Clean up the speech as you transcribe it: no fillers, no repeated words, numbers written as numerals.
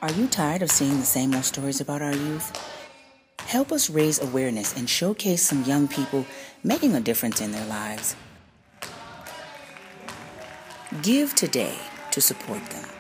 Are you tired of seeing the same old stories about our youth? Help us raise awareness and showcase some young people making a difference in their lives. Give today to support them.